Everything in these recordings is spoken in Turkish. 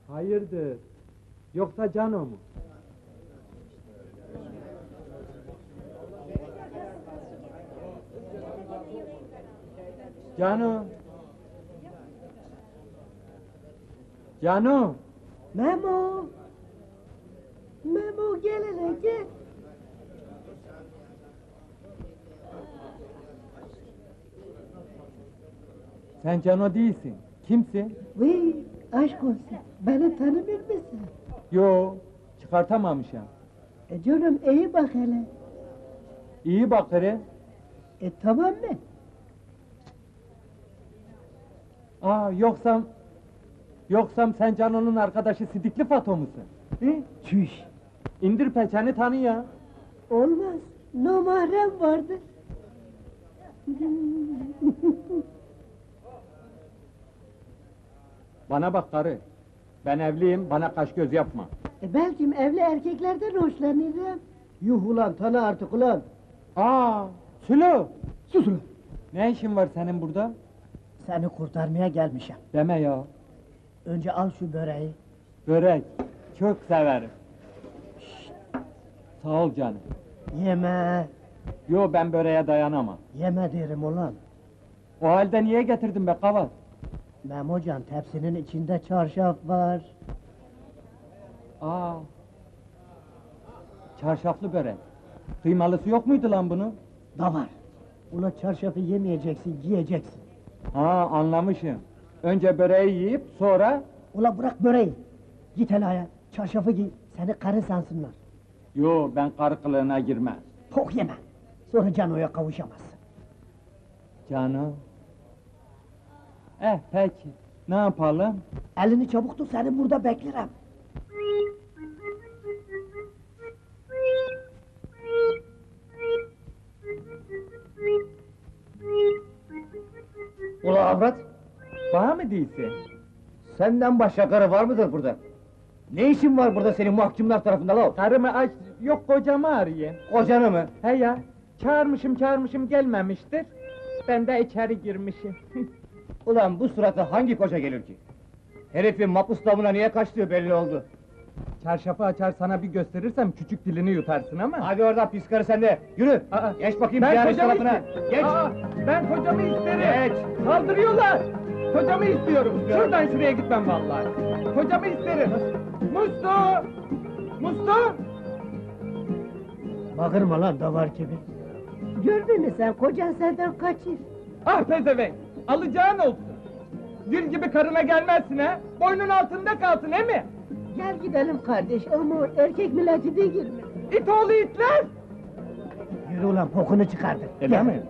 Hayırdır? Yoksa Cano mu? Cano! Cano! Memo! Memo gel hele gel. Sen Cano değilsin. Kimsin? Vay aşk olsun. Beni tanımıyor musun? Yo, çıkartamamışım. Canım iyi bak hele. İyi bak hele. Tamam mı? Yoksam sen Cano'nun arkadaşı Sidikli Fato musun? He? Çüş. İndir peçeni tanı ya. Olmaz. Numaram vardır. Bana bak karı. Ben evliyim, bana kaş göz yapma. Belki evli erkeklerden hoşlanırım. Yuh ulan tanı artık ulan. Sülo! Sus ulan. Ne işin var senin burada? Seni kurtarmaya gelmişim. Deme ya. Önce al şu böreği. Börek. Çok severim. Sağ ol canım. Yeme. Yo, ben böreğe dayanamam. Yeme derim ulan. O halde niye getirdin be kavat? Memocan tepsinin içinde çarşaf var. Çarşaflı börek. Kıymalısı yok muydu lan bunun? Da var. Ula çarşafı yemeyeceksin, giyeceksin. Anlamışım. Önce böreği yiyip sonra... Ula bırak böreği. Git helaya, çarşafı giy, seni karı sansınlar. Yo, ben karı kılığına girmem. Tok yeme. Sonra Cano'ya kavuşamazsın. Cano. Peki. Ne yapalım? Elini çabuk tut, seni burada beklerim. Ula avrat, Bana mı değilsin? senden başka karı var mıdır burada? Ne işin var burada senin mahkumlar tarafında la? Karımı aç, yok kocamı arayayım. Kocanı mı? He ya, çağırmışım gelmemiştir. Ben de içeri girmişim. Ulan bu surata hangi koca gelir ki? Herifin mapus damına niye kaçtığı belli oldu. Çarşafı açar sana bir gösterirsem küçük dilini yutarsın ama. Hadi oradan pis karı sen de, yürü! Geç bakayım ziyaret tarafına, geç! Ben kocamı isterim. Geç! Saldırıyorlar. Kocamı istiyorum. Şuradan şuraya gitmem vallahi. Kocamı isterim. Musto! Bakırma lan davar gibi. Gördün mü sen, kocan senden kaçır. Ah pezevenk! Alacağın olsun. Gül gibi karına gelmezsin ha? Boynun altında kalsın he mi? Gel gidelim kardeş, ama erkek milleti değil mi? İt oğlu itler! Yürü ulan, pokunu çıkardı. Öyle mi?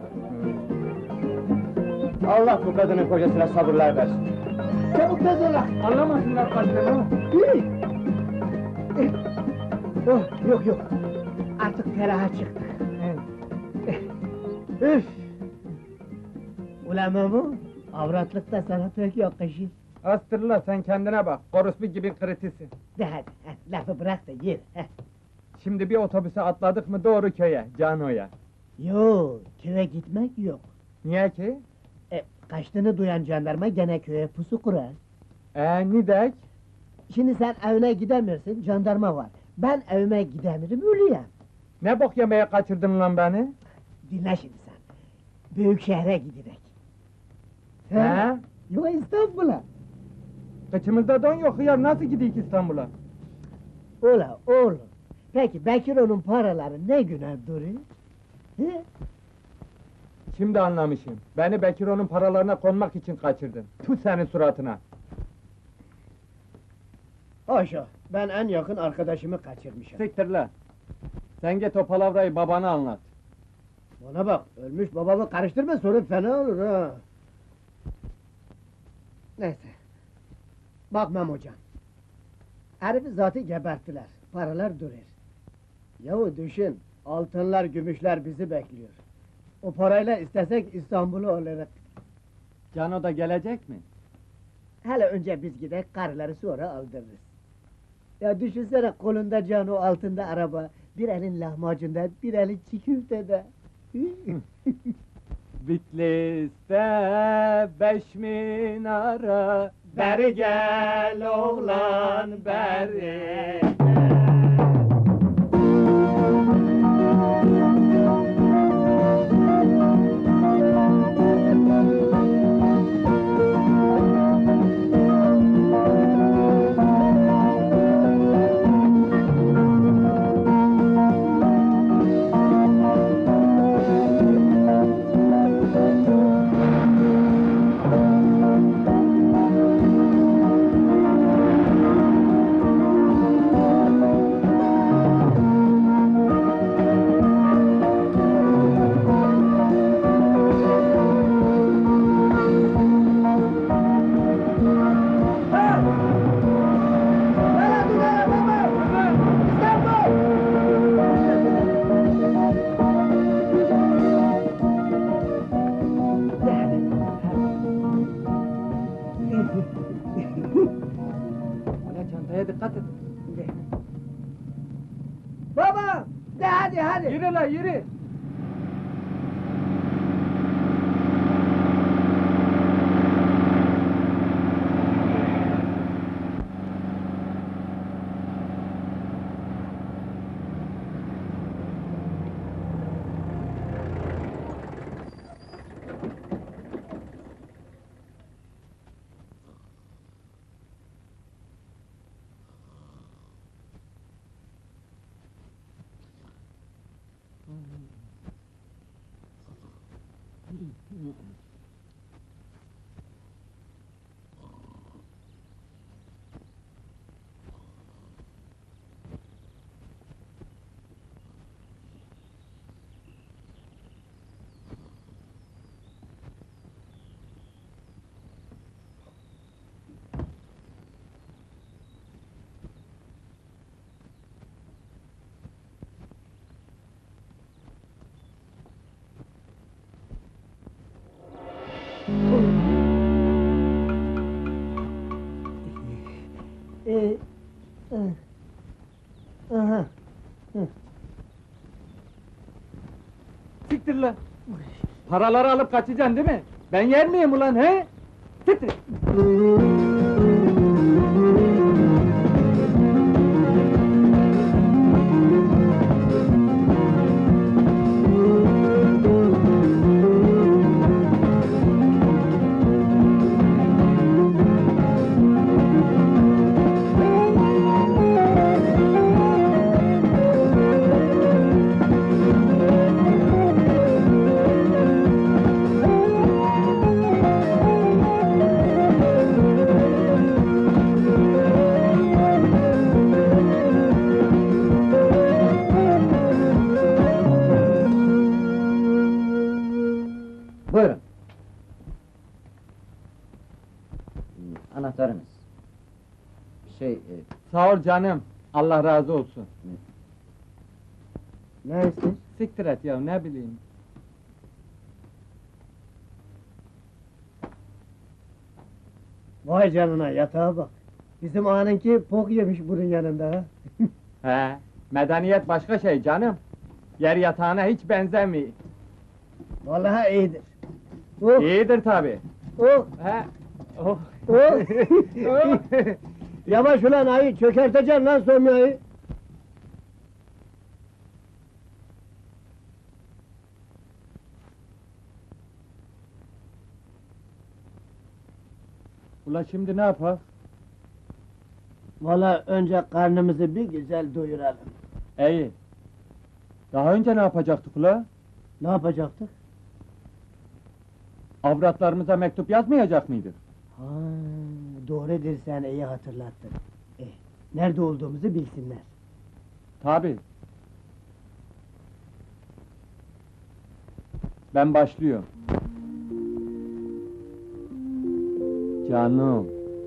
Allah bu kadının kocasına sabırlar versin. Çabuk tez ola! Anlamasınlar kaçtığını. Yürü! Yok, artık feraha çıktı. Üf! Ulan Memo, avratlık da sana pek yakışır. Astırla sen kendine bak. Orospu gibi kritisin. De hadi, lafı bırak da gir. Şimdi bir otobüse atladık mı doğru köye, Cano'ya. Yo, köye gitmek yok. Niye ki? Kaçtığını duyan jandarma gene köye pusu kurar. Nidek? Şimdi sen evine gidemiyorsun, jandarma var. Ben evime gidemirim, ölüyem. Ne bok yemeye kaçırdın lan beni? Dinle şimdi sen. Büyük şehre giderek. He? Yok İstanbul'a. Kıçımızda don yok hıyar, nasıl gidik İstanbul'a? Ola, oğlum. Peki Bekiro'nun paraları ne güne duruyor? He? Şimdi anlamışım. Beni Bekiro'nun paralarına konmak için kaçırdın. Tüh senin suratına. Haşa, ben en yakın arkadaşımı kaçırmışım. Siktir lan. Sen git o palavrayı babana anlat. Bana bak, ölmüş babamı karıştırma, sonra fena olur ha. Neyse. Bak Memocan. Herifi zatı geberttiler, paralar durur. Yahu düşün, altınlar, gümüşler bizi bekliyor. O parayla istesek İstanbul'u alırız. Cano da gelecek mi? Hele önce biz gidek, karıları sonra aldırırız. Ya düşünsene, kolunda Cano, altında araba, bir elin lahmacunda, bir elin çiğ köftede. Bitlis'te 5 minara, beri gel oğlan. başından beri. Ulan çantaya dikkat et. Baba! De hadi! Yürü la yürü. Aha. Siktir la. Paraları alıp kaçacaksın değil mi? Ben yer miyim ulan he? Siktir. Buyurun. Anahtarınız. Sağ ol canım. Allah razı olsun. Ne ister? Siktir et ya ne bileyim. Vay canına yatağa bak. Bizim ağanınki pok yemiş bunun yanında ha. He. Medeniyet başka şey canım. Yer yatağına hiç benzemiyor. Vallahi iyidir. Oh, İyidir tabi. oh, He. Oh. oh. Yavaş ulan ayı, çökerteceksin lan Somya'yı. Ula şimdi ne yapar? Vallahi önce karnımızı bir güzel doyuralım. İyi. Daha önce ne yapacaktık ula? Ne yapacaktık? Avratlarımıza mektup yazmayacak mıydık? Ha, doğrudur, sen iyi hatırlattın. Nerede olduğumuzu bilsinler. Tabi. Ben başlıyorum. Canım.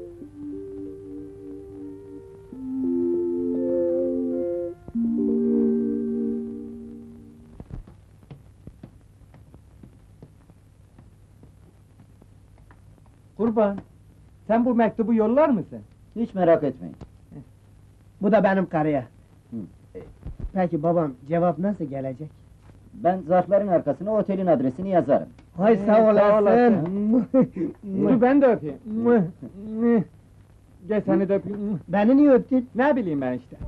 Kurban, sen bu mektubu yollar mısın? Hiç merak etmeyin. Bu da benim karıya. Hı. Peki babam, cevap nasıl gelecek? Ben zarfların arkasına otelin adresini yazarım. Hay Sağ sağ olasın. Dur ben de öpeyim. Gel seni de öpeyim. Beni niye öptün? Ne bileyim ben işte.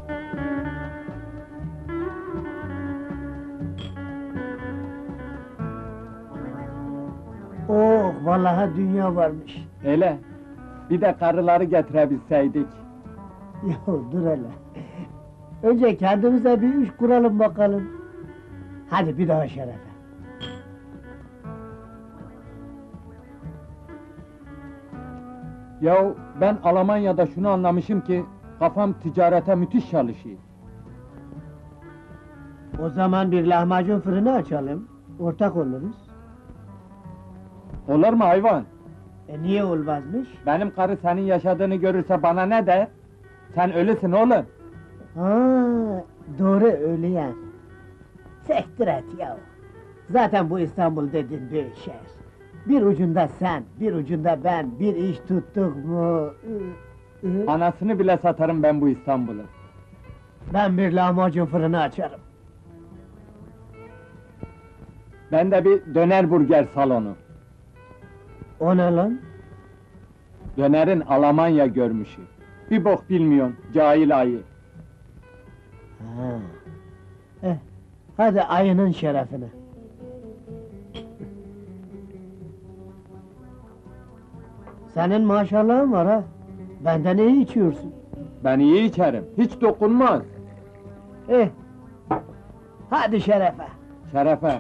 Oh, vallahi dünya varmış. Hele. Bir de karıları getirebilseydik. Ya dur hele. Önce kendimize bir iş kuralım bakalım. Hadi bir daha şerefe. Ya ben Almanya'da şunu anlamışım ki kafam ticarete müthiş çalışıyor. O zaman bir lahmacun fırını açalım. Ortak oluruz. Olur mu hayvan? Niye olmazmış? Benim karı senin yaşadığını görürse bana ne der? Sen ölüsün oğlum. Ha, doğru öyle yani. Sektir et ya. Zaten bu İstanbul dediğin büyük şehir. Bir ucunda sen, bir ucunda ben, bir iş tuttuk mu? Anasını bile satarım ben bu İstanbul'u. Ben bir lahmacun fırını açarım. Ben de bir döner burger salonu. O ne lan? Dönerin Almanya görmüşü. Bir bok bilmiyorsun, cahil ayı. Ha. Hadi ayının şerefine. Senin maşallahın var ha. Benden iyi içiyorsun. Ben iyi içerim, hiç dokunmaz. Eh. Hadi şerefe. Şerefe.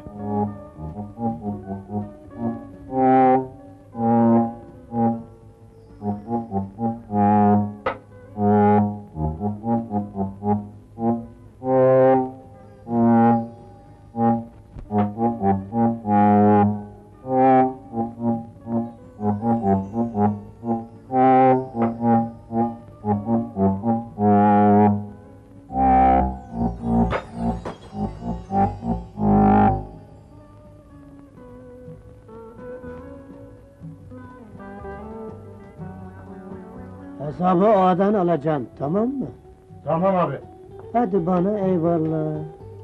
Hesabı ağadan alacaksın, tamam mı? Tamam abi. Hadi bana eyvallah.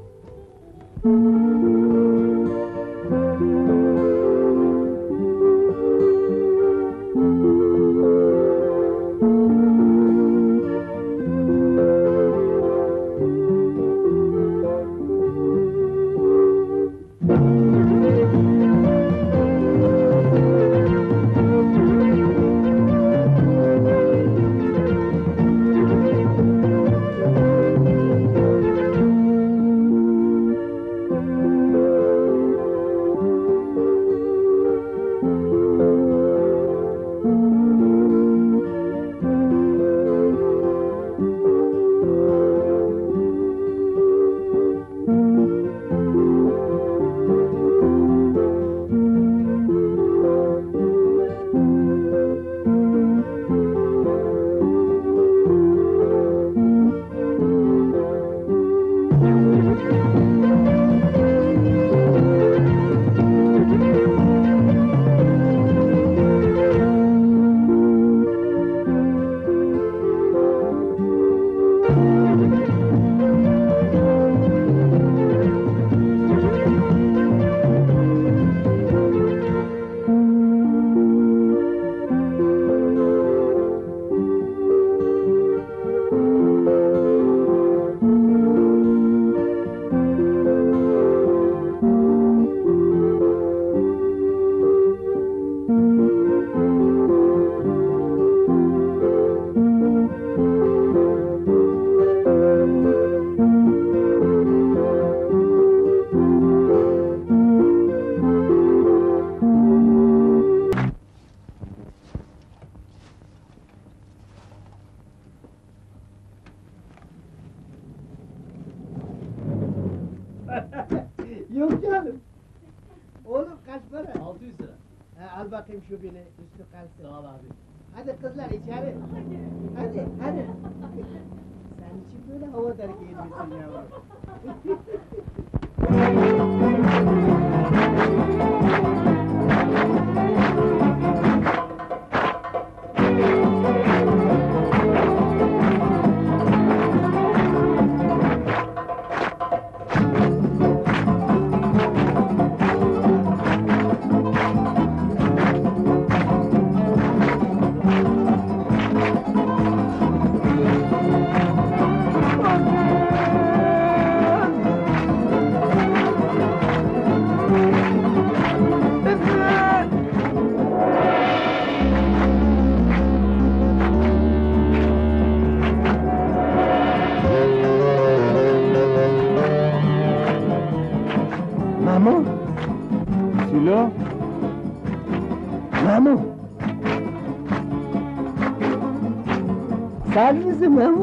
Yok canım. Oğlum kaç para? 600 lira. Al bakayım şu bini, üstü kalsın. Sağ ol abi. Hadi kızlar içeri. Hadi. Sen için böyle havadar giyinmişsin yavrum. Alo? Memo! Sen misin Memo?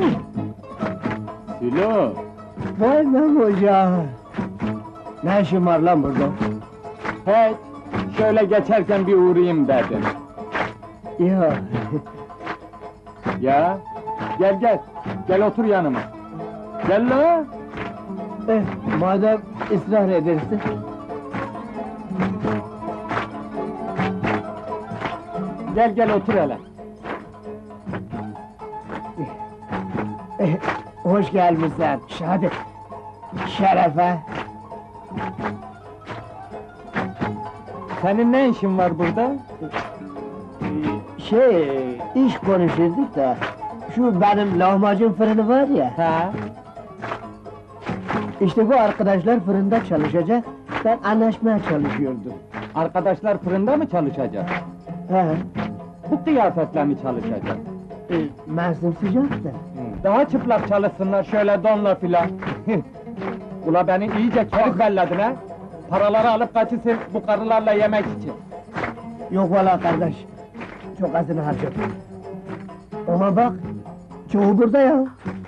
Sülo! Vay Memo ya! Ne işin var lan burada? Hiç, şöyle geçerken bir uğrayayım dedim. Ya, Ya, gel, gel otur yanıma. Gel la! madem ısrar edersin. Gel otur hele. Hoş gelmişsin, hadi. Şerefe. Senin ne işin var burada? İş konuşurduk da, şu benim lahmacun fırını var ya, Ha? işte bu arkadaşlar fırında çalışacak, ben anlaşmaya çalışıyordum. Arkadaşlar fırında mı çalışacak? He, Bu kıyafetle mi çalışacak? Mersin sıcak da. Daha çıplak çalışsınlar şöyle donla filan. Ula beni iyice kerik belledin ha? Paraları alıp kaçırsın bu karılarla yemek için. Yok valla kardeş, çok azını harcadım. Ama bak, çoğu burada ya.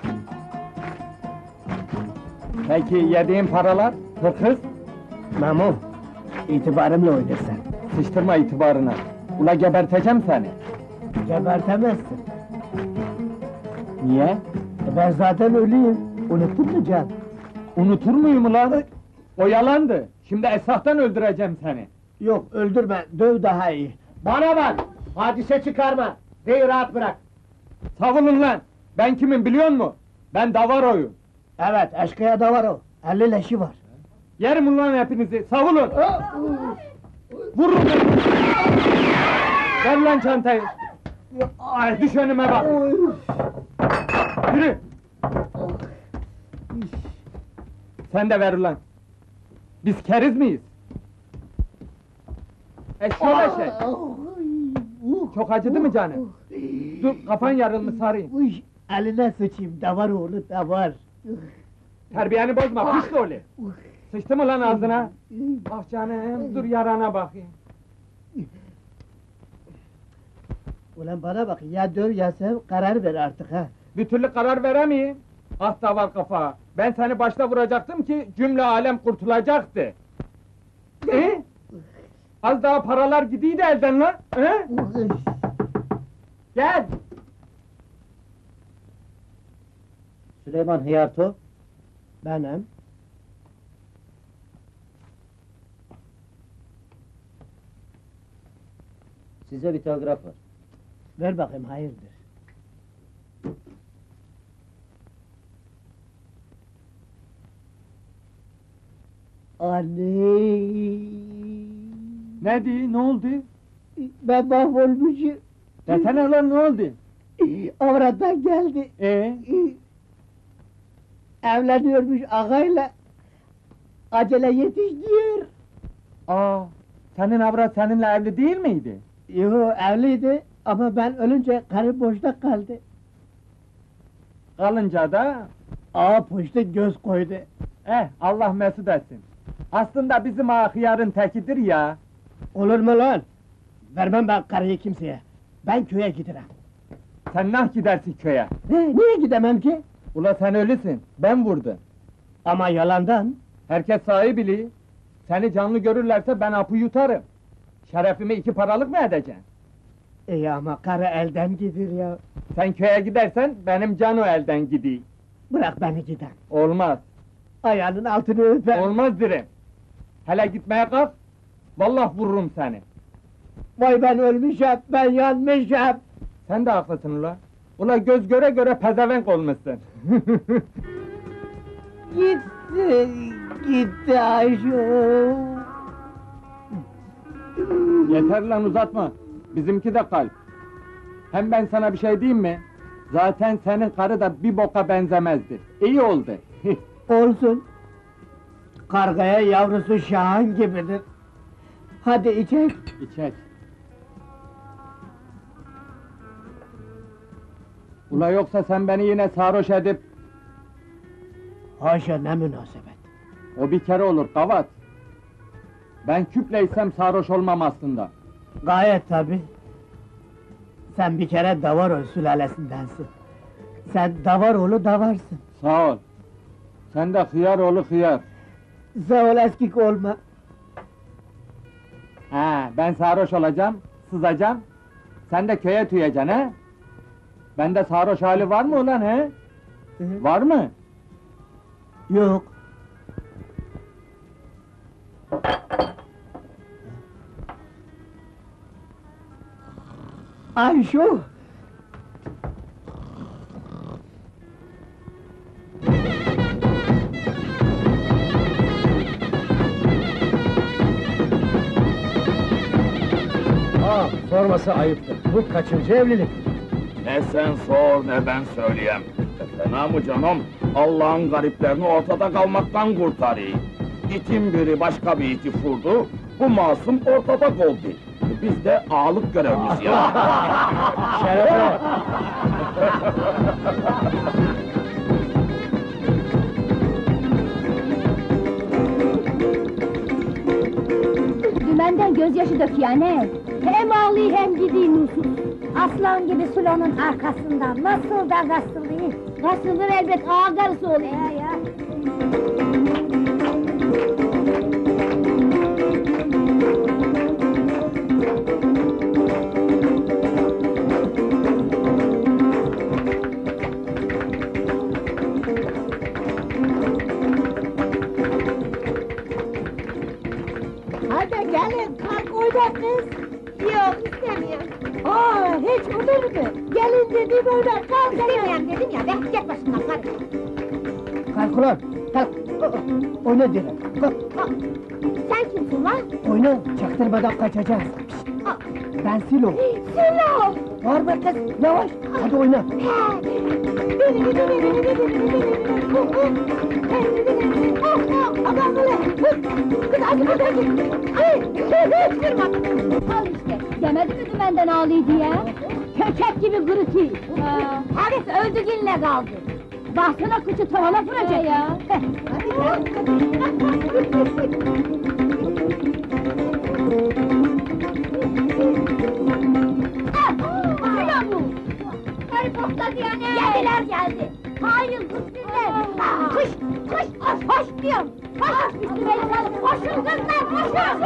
Peki yediğin paralar? Hırkız? Memo, itibarımla oynarsan. Sıçtırma itibarına. Ula geberteceğim seni. Gebertemezsin. Niye? Ben zaten ölüyüm, unuttun mu can? Unutur muyum ulan? O yalandı. Şimdi esahtan öldüreceğim seni. Yok, öldürme, döv daha iyi. Bana bak! Hadise çıkarma! Beni rahat bırak! Savunun lan! Ben kimim biliyor musun? Ben Davaro'yum. Evet, eşkıya da var o, 50 leşi var. Yerim ulan hepinizi, savunun! Vurun beni! Ver lan çantayı! Ay, düş önüme bak! Yürü! Sen de ver ulan! Biz keriz miyiz? Şöyle şey! Çok acıdı mı canım? Dur, kafan yarılmış sarayım. Uy, eline sıçayım, da var oğlu, da var. Terbiyeni bozma, pis loli! Sıçtı mı lan ağzına? Ah canım, dur yarana bakayım. Ulan bana bak, ya döv ya sev, karar ver artık ha. Bir türlü karar veremeyim. Ah davar kafa! Ben seni başta vuracaktım ki cümle alem kurtulacaktı. Az daha paralar gidiydi elden lan! Gel! Süleyman Hıyarto. Benim. Size bir telgraf var. Ver bakayım, hayırdır? Anne! Ne di, ne oldu? Ben mahvolmuşum. Desene lan ne oldu? Avrattan geldi. Evleniyormuş ağayla. Acele yetiş diyor. Aa, senin avrat seninle evli değil miydi? Yo, evliydi ama ben ölünce karı boşta kaldı. Kalınca da, Ağa poşta göz koydu. Allah mesut etsin. Aslında bizim ağa hıyarın tekidir ya. Olur mu lan? Vermem ben karıyı kimseye. Ben köye giderim. Sen nah gidersin köye. Niye gidemem ki? Ula sen ölüsün, ben vurdum. Ama yalandan. Herkes sahi biliyor. Seni canlı görürlerse ben apı yutarım. Şerefimi 2 paralık mı edeceksin? İyi ama karı elden gidiyor ya. Sen köye gidersen benim cano elden gidiyor. Bırak beni giden. Olmaz, Ayağının altını öper. olmaz derim. Hele gitmeye kalk, vallahi vururum seni. Vay ben ölmüşüm, ben yanmışım. Sen de haklısın ula. Ula göz göre göre pezevenk olmuşsun. Gitti, gitti Ayşo. Yeter lan uzatma. Bizimki de kalp. Hem ben sana bir şey diyeyim mi? Zaten senin karı da bir boka benzemezdi. İyi oldu. Olsun. Kargaya yavrusu Şahan gibidir. Hadi içek. İçek. Ula yoksa sen beni yine sarhoş edip... Haşa ne münasebet. O bir kere olur kavat. Ben küpleysem sarhoş olmam aslında. Gayet tabi. Sen bir kere Davaroğlu sülalesindensin. Sen Davaroğlu davarsın. Sağ ol. Sen de hıyar oğlu hıyar. Sağ ol eskik olma. Ha, ben sarhoş olacağım, sızacağım. Sen de köye tüyeceksin he? Bende sarhoş hali var mı ulan he? Var mı? Yok. Ayşo! Sorması ayıptır. Bu kaçıncı evlilik? Ne sen sor ne ben söyleyeyim. Fena mı canım? Allah'ın gariplerini ortada kalmaktan kurtarayım. İtin biri başka bir iti vurdu, bu masum ortada kaldı. Biz de ağalık görevlisi ya. Şerefe! Dümenden gözyaşı döküyor ne? Hem ağlıyor hem gidiyor nursuz. Aslan gibi Sulo'nun arkasından nasıl da gasıllıyor? Gasılır elbet, ağa karısı oluyor ya. Hadi gelin, kalk oyna kız! Yok istemiyorum. Aa, hiç olur mu? Gelin dediğim oyna, kalk! İstemiyorum dedim ya, ben git başımdan karı. Kalk ulan, kalk! Oyna derim, kalk! Sen kimsin lan? Oyna, çaktırmadan kaçacağız. Ben Silo. Silo! Bağırma kız, yavaş! Hadi oyna! Aman böyle! Kız hadi Al işte, demedi mi dümenden ağlıyor diye? Köçek gibi kırıtıyor. Herif öldü ginle kaldı. Baksana kıçı tavana vuracak ya. Silo bu! Herif patladı yani! Yediler geldi! Hayır kız bizler! Kış! Kış! Koş diyorum! Koş! Üstüme yıkalım! Koşun kızlar! Koşun!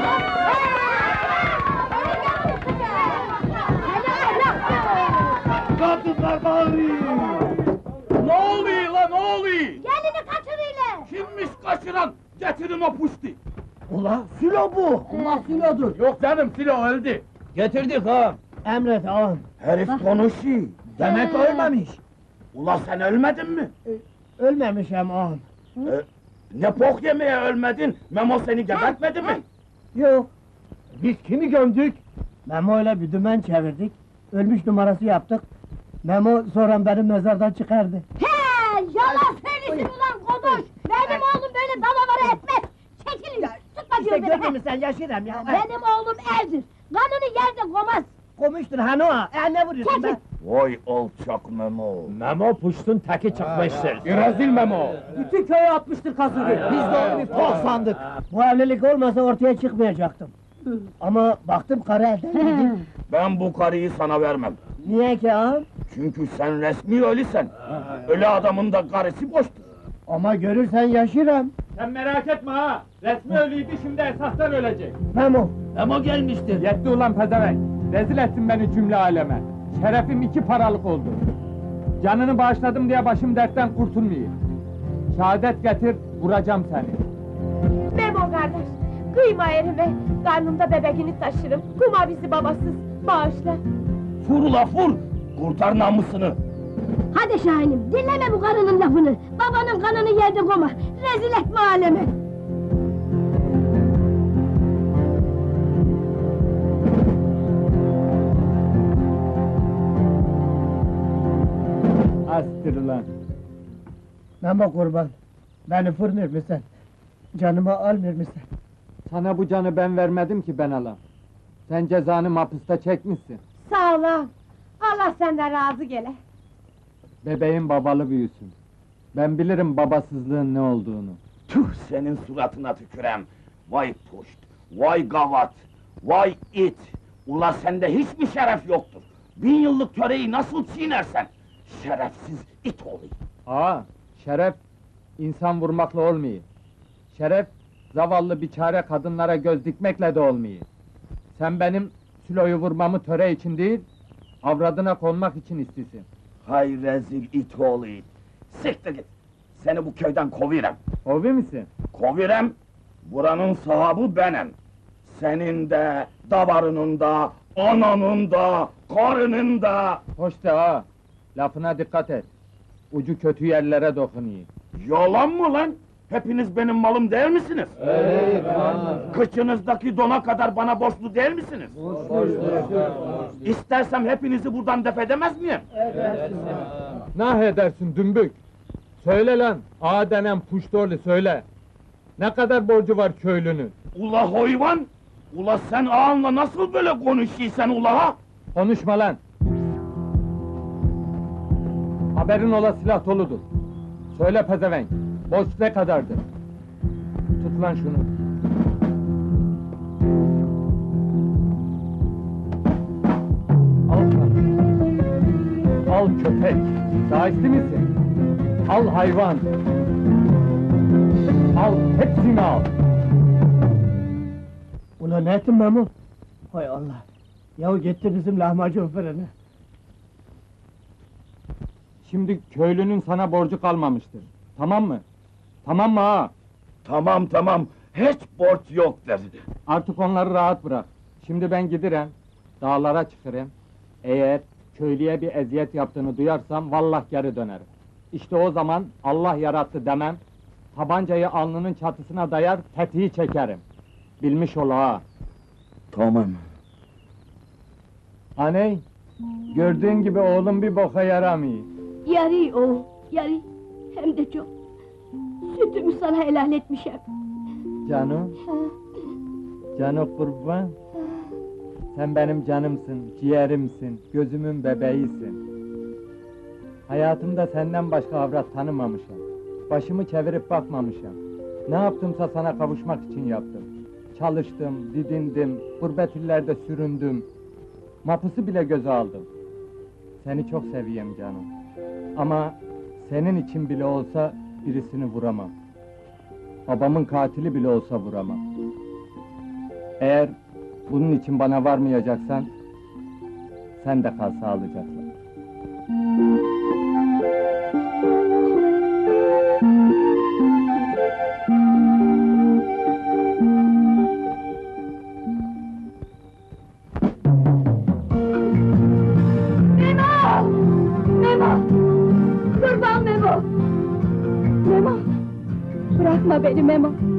Kadınlar bağırıyor! Ne oluyor lan ne oluyor? Gelini kaçırıyla! Kimmiş kaçıran? Getirin o puşti! Ula, Silo bu! Allah Silo'dur! Yok canım Silo öldü! Getirdik ha! Emret ağam! Herif konuşuyor! Demek ölmemiş! Ula sen ölmedin mi? Ölmemişim ağam! Ne bok yemeye ölmedin? Memo seni gebertmedi mi? Yok! Biz kimi gömdük? Memo'yla bir dümen çevirdik, ölmüş numarası yaptık. Memo sonra beni mezardan çıkardı. He! Yalan söylesin ulan konuş! Benim oğlum böyle dalavara etmez! Çekilin! Tutma İşte diyorum gördün beni! mü sen yaşıram ya? Benim oğlum erdir! Kanını yerde komaz! Komuştur Hanoa, ne vuruyorsun be? Çekil! Vay alçak Memo! Memo puştun teki çıkmıştır. Rezil Memo! Bütün köyü atmıştır kazığı. Biz de onu bir pok sandık. Bu evlilik olmasa ortaya çıkmayacaktım. Ama baktım karı elden gidiyor. Ben bu karıyı sana vermem. Niye ki ağam? Çünkü sen resmi ölüsen. Ölü adamın da karısı boştur. Ama görürsen yaşıram. Sen merak etme ha! Resmi ölüydü, şimdi esastan ölecek. Memo, Memo gelmiştir. Yetti ulan pezevenk! Rezil ettin beni cümle aleme! Şerefim 2 paralık oldu. Canını bağışladım diye başım dertten kurtulmuyor. Şehadet getir, vuracağım seni. Memo kardeş, kıyma herime, karnımda bebeğini taşırım, kuma bizi babasız, bağışla. Vur ula vur! Kurtar namusunu! Hadi Şahinim, dinleme bu karının lafını! Babanın kanını yerde koma! Rezil etme alemi! Astır ulan! Memo kurban. Beni fırnır mısın? Canımı almıyor musun? Sana bu canı ben vermedim ki ben alam. Sen cezanı hapiste çekmişsin. Sağ ol ağam. Allah senden razı gele. Bebeğin babalı büyüsün. Ben bilirim babasızlığın ne olduğunu. Tüh senin suratına tükürem! Vay puşt! Vay gavat, vay it! Ula sende hiç mi şeref yoktur? 1000 yıllık töreyi nasıl çiğnersen? Şerefsiz it olayım! Ağa, şeref insan vurmakla olmuyor. Şeref zavallı biçare kadınlara göz dikmekle de olmuyor. Sen benim Sülo'yu vurmamı töre için değil, avradına konmak için istisin. Hay rezil it oğlu it! Siktir git! Seni bu köyden kovirem! Ovi misin? Kovirem, buranın sahibi benim! Senin de, davarının da, ananın da, karının da! Hoş de ağa, lafına dikkat et. Ucu kötü yerlere dokunuyor. Yalan mı lan? Hepiniz benim malım değil misiniz? Evet. Kıçınızdaki dona kadar bana borçlu değil misiniz? İstersem hepinizi buradan def edemez miyim? Nah edersin dümbük! Söyle lan, ağa denen puştorlu söyle! Ne kadar borcu var köylünün? Ula hayvan! Ula sen ağanla nasıl böyle konuşuyorsun ula ha? Konuşma lan! Haberin ola silah doludur. Söyle pezevenk, borç ne kadardır? Tut lan şunu. Al lan. Al köpek, şahitli misin? Al hayvan! Al, hepsini al! Ulan ne ettin Memo? Hay Allah! Yahu gitti bizim lahmacun fırını. Şimdi köylünün sana borcu kalmamıştır. Tamam mı? Tamam mı ağa? Tamam tamam, hiç borç yoktur. Artık onları rahat bırak. Şimdi ben gidirem, dağlara çıkarım. Eğer köylüye bir eziyet yaptığını duyarsam vallah geri dönerim. İşte o zaman Allah yarattı demem, tabancayı alnının çatısına dayar, tetiği çekerim. Bilmiş ol ha. Tamam. Aney, gördüğün gibi oğlum bir boka yaramıyor. Yarı o, yarı. Hem de çok. Sütümü sana helal etmişim. Canım, canım kurban. Sen benim canımsın, ciğerimsin, gözümün bebeğisin. Hayatımda senden başka avrat tanımamışım. Başımı çevirip bakmamışım. Ne yaptımsa sana kavuşmak için yaptım. Çalıştım, didindim, gurbet illerde süründüm. Mapusu bile göze aldım. Seni çok seviyorum canım. Ama senin için bile olsa birisini vuramam. Babamın katili bile olsa vuramam. Eğer bunun için bana varmayacaksan, sen de kal sağlıcakla. Memo! Memo! Kurban Memo! Memo! Bırakma beni Memo!